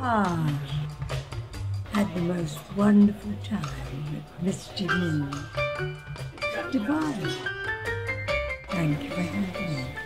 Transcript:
Ah, had the most wonderful time at Misty Moon. Divine. Thank you for having me.